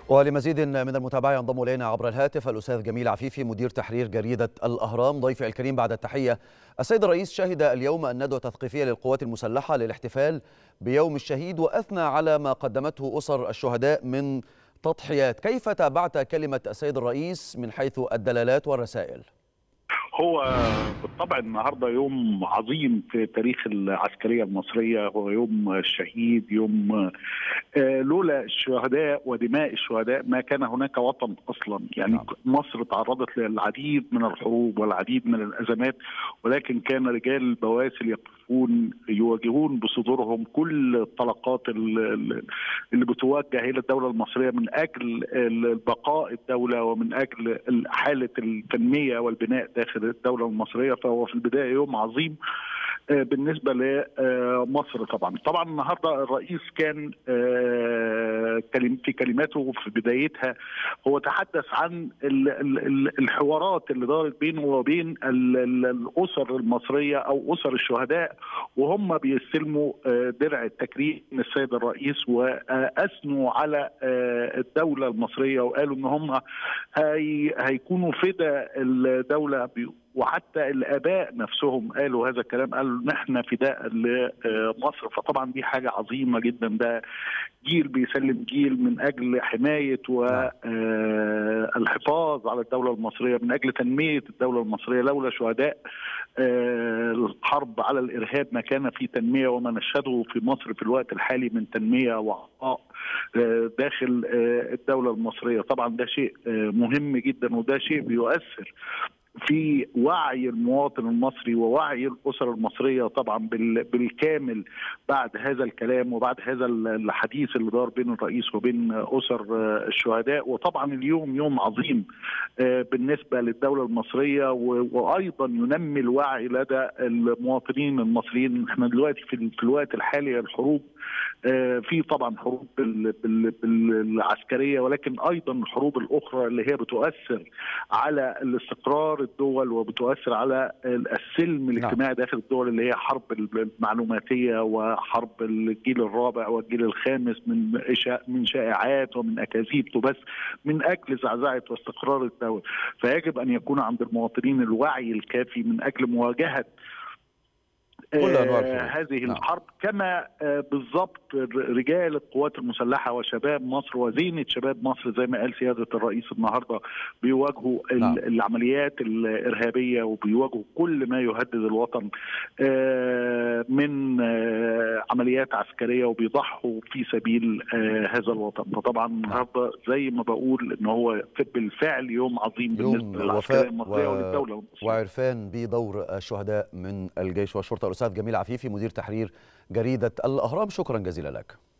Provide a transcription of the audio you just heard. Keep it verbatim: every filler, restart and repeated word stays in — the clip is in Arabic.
ولمزيد من المتابعة ينضم إلينا عبر الهاتف الأستاذ جميل عفيفي مدير تحرير جريدة الأهرام. ضيفي الكريم بعد التحية. السيد الرئيس شهد اليوم الندوة التثقيفية للقوات المسلحة للاحتفال بيوم الشهيد وأثنى على ما قدمته أسر الشهداء من تضحيات. كيف تابعت كلمة السيد الرئيس من حيث الدلالات والرسائل؟ هو بالطبع النهارده يوم عظيم في تاريخ العسكريه المصريه، هو يوم الشهيد، يوم لولا الشهداء ودماء الشهداء ما كان هناك وطن اصلا. يعني نعم. مصر تعرضت للعديد من الحروب والعديد من الازمات، ولكن كان رجال البواسل يقفون يواجهون بصدورهم كل الطلقات اللي بتوجه الى الدوله المصريه من اجل بقاء الدوله ومن اجل حاله التنميه والبناء داخل الدوله المصريه. فهو في البدايه يوم عظيم بالنسبه لمصر. طبعا طبعا النهارده الرئيس كان في كلماته في بدايتها هو تحدث عن الحوارات اللي دارت بينه وبين الاسر المصريه او اسر الشهداء وهم بيستلموا درع التكريم من السيد الرئيس، واثنوا على الدوله المصريه وقالوا ان هم هيكونوا فداء الدوله، وحتى الاباء نفسهم قالوا هذا الكلام، قالوا نحن فداء لمصر. فطبعا دي حاجه عظيمه جدا، ده جيل بيسلم جيل من اجل حمايه والحفاظ على الدوله المصريه، من اجل تنميه الدوله المصريه. لولا شهداء الحرب على الارهاب ما كان في تنميه، وما نشهده في مصر في الوقت الحالي من تنميه وعطاء داخل الدوله المصريه. طبعا ده شيء مهم جدا، وده شيء بيؤثر في وعي المواطن المصري ووعي الأسر المصرية طبعا بالكامل بعد هذا الكلام وبعد هذا الحديث اللي دار بين الرئيس وبين أسر الشهداء. وطبعا اليوم يوم عظيم بالنسبة للدولة المصرية، وأيضا ينمي الوعي لدى المواطنين المصريين. احنا دلوقتي في الوقت الحالي الحروب في طبعا حروب العسكرية، ولكن ايضا الحروب الاخرى اللي هي بتؤثر على الاستقرار الدول وبتؤثر على السلم الاجتماعي داخل الدول، اللي هي حرب المعلوماتية وحرب الجيل الرابع والجيل الخامس من من شائعات ومن اكاذيب تبث من اجل زعزعة واستقرار الدول. فيجب ان يكون عند المواطنين الوعي الكافي من اجل مواجهة كل أنواع الحروب. هذه الحرب. نعم. كما بالضبط رجال القوات المسلحه وشباب مصر وزينه شباب مصر زي ما قال سياده الرئيس النهارده بيواجهوا نعم. العمليات الارهابيه وبيواجهوا كل ما يهدد الوطن من عمليات عسكريه، وبيضحوا في سبيل هذا الوطن. فطبعا النهارده زي ما بقول ان هو بالفعل يوم عظيم يوم بالنسبه للعسكريه المصريه و... وللدوله المصريه، وعرفان بدور الشهداء من الجيش والشرطه. الأستاذ جميل عفيفي مدير تحرير جريدة الأهرام، شكرا جزيلا لك.